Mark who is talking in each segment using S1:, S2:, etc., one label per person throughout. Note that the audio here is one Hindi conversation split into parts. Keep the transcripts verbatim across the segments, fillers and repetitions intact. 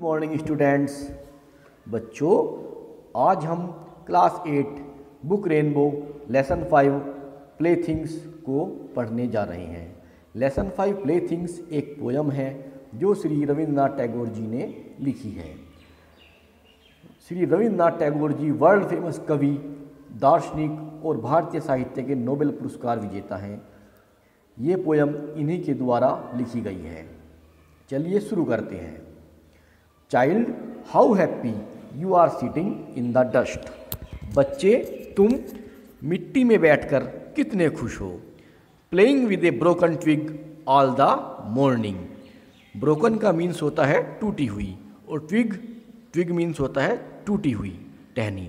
S1: Morning students. बच्चों, आज हम class eight book Rainbow lesson five play things को पढ़ने जा रहे हैं। लेसन फाइव प्ले थिंग्स एक पोयम है जो श्री रविंद्रनाथ टैगोर जी ने लिखी है। श्री रविंद्रनाथ टैगोर जी वर्ल्ड फेमस कवि, दार्शनिक और भारतीय साहित्य के नोबेल पुरस्कार विजेता हैं। ये पोयम इन्हीं के द्वारा लिखी गई है। चलिए शुरू करते हैं। Child, how happy you are sitting in the dust. बच्चे, तुम मिट्टी में बैठकर कितने खुश हो। Playing with a broken twig all the morning. Broken का मीन्स होता है टूटी हुई, और ट्विग ट्विग मीन्स होता है टूटी हुई टहनी।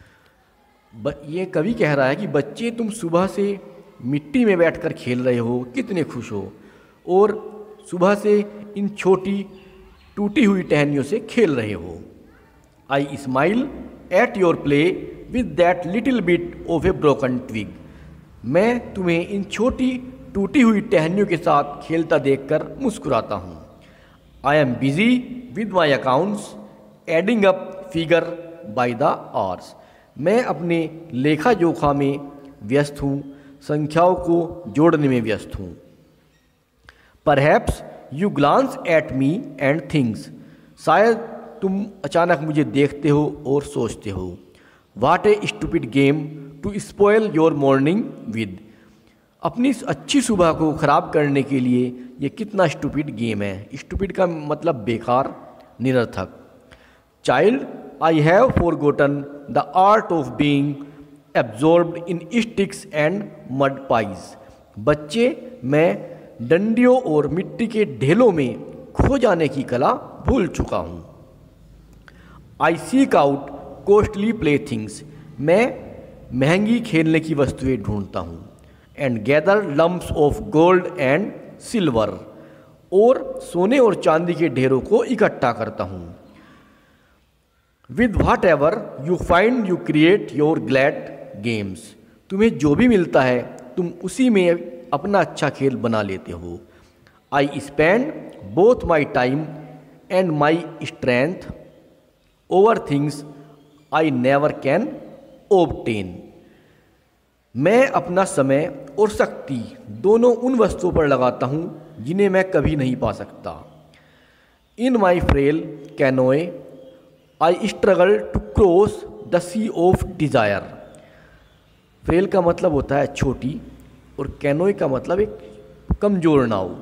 S1: ये कवि कह रहा है कि बच्चे, तुम सुबह से मिट्टी में बैठकर खेल रहे हो, कितने खुश हो, और सुबह से इन छोटी टूटी हुई टहनियों से खेल रहे हो। I smile at your play with that little bit of a broken twig. मैं तुम्हें इन छोटी टूटी हुई टहनियों के साथ खेलता देखकर मुस्कुराता हूँ। I am busy with my accounts adding up figure by the hours. मैं अपने लेखा जोखा में व्यस्त हूँ, संख्याओं को जोड़ने में व्यस्त हूँ। Perhaps you glance at me and things. शायद तुम अचानक मुझे देखते हो और सोचते हो, what a stupid game to spoil your morning with. अपनी इस अच्छी सुबह को ख़राब करने के लिए ये कितना स्टूपिड गेम है। स्टूपिड का मतलब बेकार, निरर्थक। Child, I have forgotten the art of being absorbed in sticks and mud pies. बच्चे, मैं डंडियों और मिट्टी के ढेलों में खो जाने की कला भूल चुका हूँ। I seek out costly play things. मैं महंगी खेलने की वस्तुएं ढूंढता हूँ। And gather lumps of gold and silver. और सोने और चांदी के ढेरों को इकट्ठा करता हूँ। With whatever you find you create your glad games. तुम्हें जो भी मिलता है तुम उसी में अपना अच्छा खेल बना लेते हो। I spend both my time and my strength over things I never can obtain. मैं अपना समय और शक्ति दोनों उन वस्तुओं पर लगाता हूँ जिन्हें मैं कभी नहीं पा सकता। In my frail canoe I struggle to cross the sea of desire. Frail का मतलब होता है छोटी, और कैनोए का मतलब एक कमज़ोर नाव।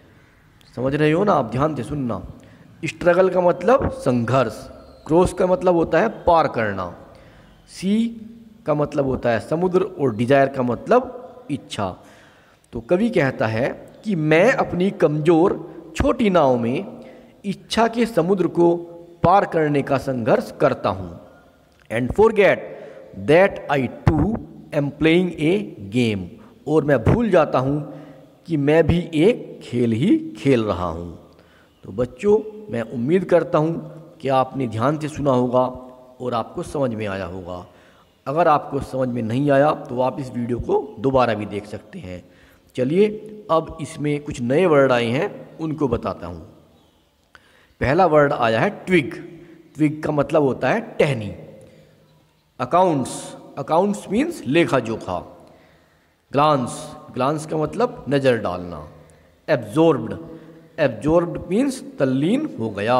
S1: समझ रहे हो ना आप? ध्यान से सुनना। स्ट्रगल का मतलब संघर्ष, क्रॉस का मतलब होता है पार करना, सी का मतलब होता है समुद्र, और डिजायर का मतलब इच्छा। तो कवि कहता है कि मैं अपनी कमज़ोर छोटी नाव में इच्छा के समुद्र को पार करने का संघर्ष करता हूँ। And forget that I too am playing a game. और मैं भूल जाता हूँ कि मैं भी एक खेल ही खेल रहा हूँ। तो बच्चों, मैं उम्मीद करता हूँ कि आपने ध्यान से सुना होगा और आपको समझ में आया होगा। अगर आपको समझ में नहीं आया तो आप इस वीडियो को दोबारा भी देख सकते हैं। चलिए, अब इसमें कुछ नए वर्ड आए हैं, उनको बताता हूँ। पहला वर्ड आया है ट्विग। ट्विग का मतलब होता है टहनी। अकाउंट्स, अकाउंट्स मीन्स लेखा जोखा। ग्लांस, ग्लांस का मतलब नज़र डालना। एब्जॉर्ब्ड, एब्जॉर्ब्ड मीन्स तल्लीन हो गया।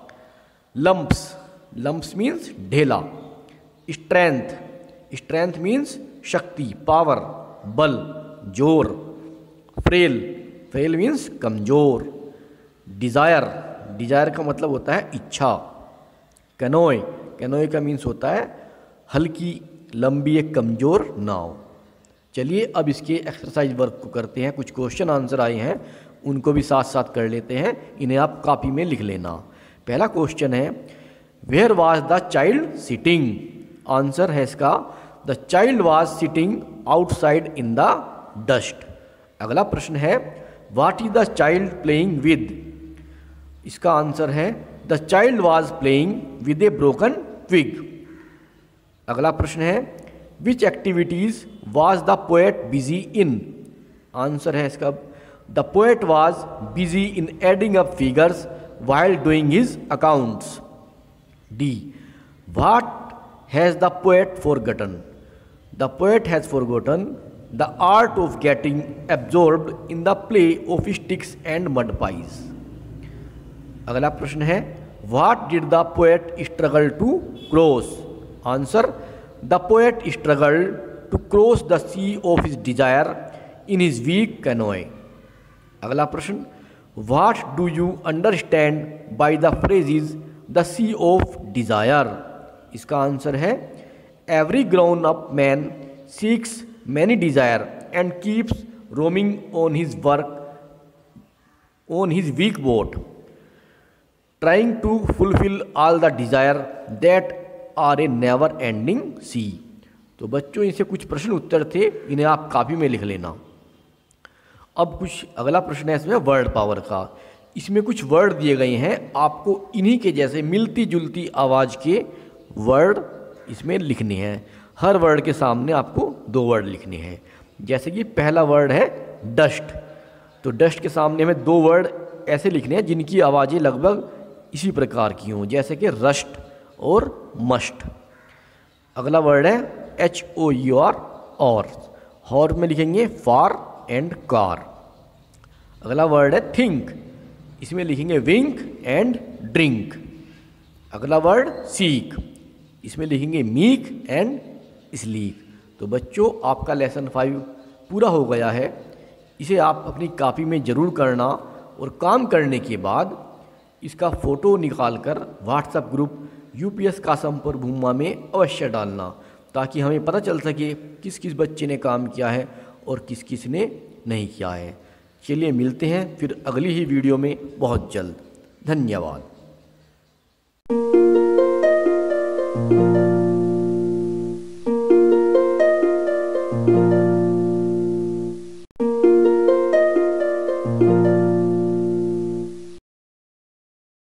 S1: लम्प्स, लम्प्स मीन्स ढेला। स्ट्रेंथ, स्ट्रेंथ मीन्स शक्ति, पावर, बल, जोर। फ्रेल, फ्रेल मीन्स कमज़ोर। डिज़ायर, डिज़ायर का मतलब होता है इच्छा। कैनोए, कैनोए का मीन्स होता है हल्की, लंबी, एक कमज़ोर नाव। चलिए, अब इसके एक्सरसाइज वर्क को करते हैं। कुछ क्वेश्चन आंसर आए हैं, उनको भी साथ साथ कर लेते हैं। इन्हें आप कॉपी में लिख लेना। पहला क्वेश्चन है, where was the child sitting. Answer है इसका, the child was sitting outside in the dust. अगला प्रश्न है, what is the child playing with. इसका आंसर है, the child was playing with a broken twig. अगला प्रश्न है, which activities was the poet busy in. Answer है इसका, the poet was busy in adding up figures while doing his accounts. D. What has the poet forgotten? The poet has forgotten the art of getting absorbed in the play of sticks and mud pies. अगला प्रश्न है, What did the poet struggle to cross? Answer, the poet struggled to cross the sea of his desire in his weak canoe. अगला प्रश्न, What do you understand by the phrases the sea of desire? इसका आंसर है, Every grown up man seeks many desire and keeps roaming on his work on his weak boat, trying to fulfill all the desire that are a never ending sea. तो बच्चों, इनसे कुछ प्रश्न उत्तर थे, इन्हें आप कॉपी में लिख लेना। अब कुछ अगला प्रश्न है इसमें वर्ड पावर का। इसमें कुछ वर्ड दिए गए हैं, आपको इन्हीं के जैसे मिलती जुलती आवाज़ के वर्ड इसमें लिखने हैं। हर वर्ड के सामने आपको दो वर्ड लिखने हैं। जैसे कि पहला वर्ड है डस्ट, तो डस्ट के सामने हमें दो वर्ड ऐसे लिखने हैं जिनकी आवाज़ें लगभग इसी प्रकार की हों, जैसे कि रस्ट और मस्ट। अगला वर्ड है एच ओ यू आर, और हॉर में लिखेंगे फार एंड कार। अगला वर्ड है थिंक, इसमें लिखेंगे विंक एंड ड्रिंक। अगला वर्ड सीक, इसमें लिखेंगे मीक एंड स्लीक। तो बच्चों, आपका लेसन फाइव पूरा हो गया है। इसे आप अपनी कॉपी में ज़रूर करना और काम करने के बाद इसका फ़ोटो निकाल कर व्हाट्सएप ग्रुप यूपीएस कासमपुर भूमा में अवश्य डालना, ताकि हमें पता चल सके किस किस बच्चे ने काम किया है और किस किस ने नहीं किया है। चलिए मिलते हैं फिर अगली ही वीडियो में बहुत जल्द। धन्यवाद।